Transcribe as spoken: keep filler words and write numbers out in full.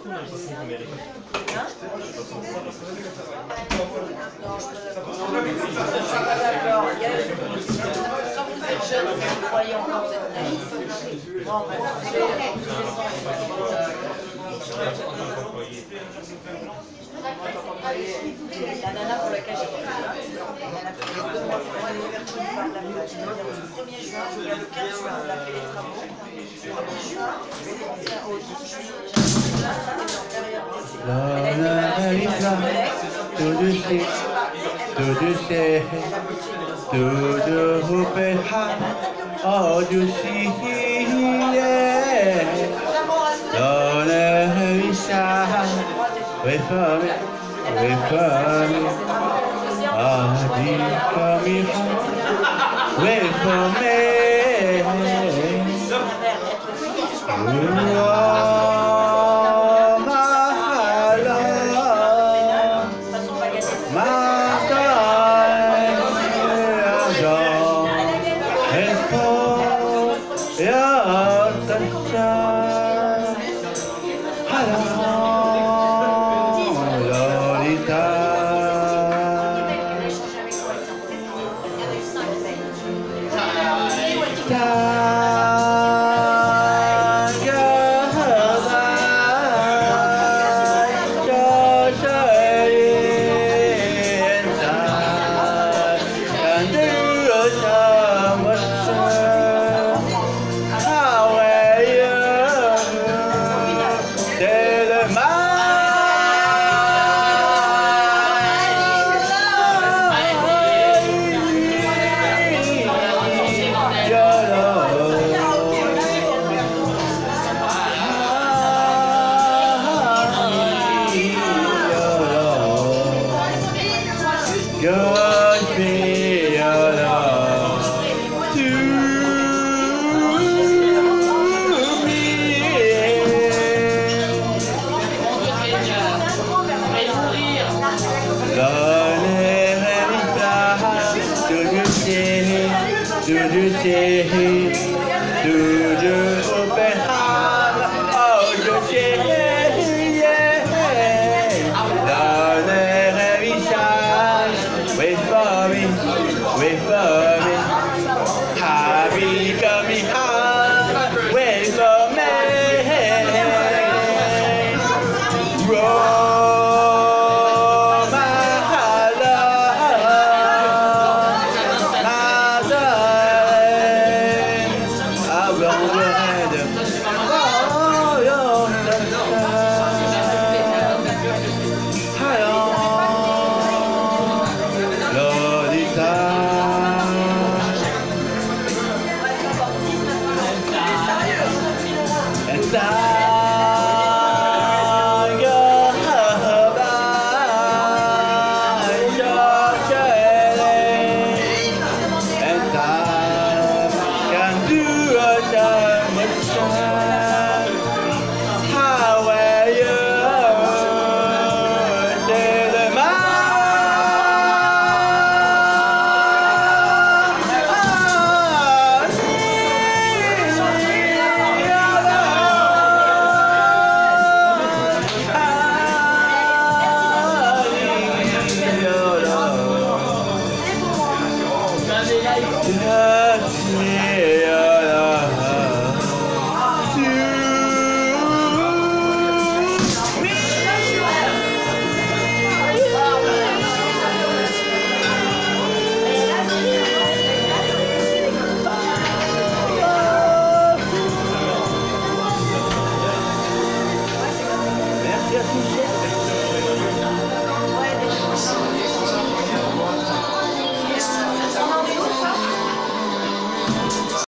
Quand vous êtes jeune, vous croyez encore, vous êtes naïf. Bon, on va trouver dans tous les sens. La nana pour laquelle j'ai été là, elle a fait deux mois pour moi l'ouverture du bar de la plage. Le premier juin, il y a le quinze juin, on a fait les travaux. Le premier juin, c'est au trente juillet, j'ai en période d'essai. Elle a été malade, c'est ma collègue. tout douce, tout douce, tout douce, oh douce, dans le visage, oui for me, oui for me, ah dis comme il faut, oui for me. Yeah.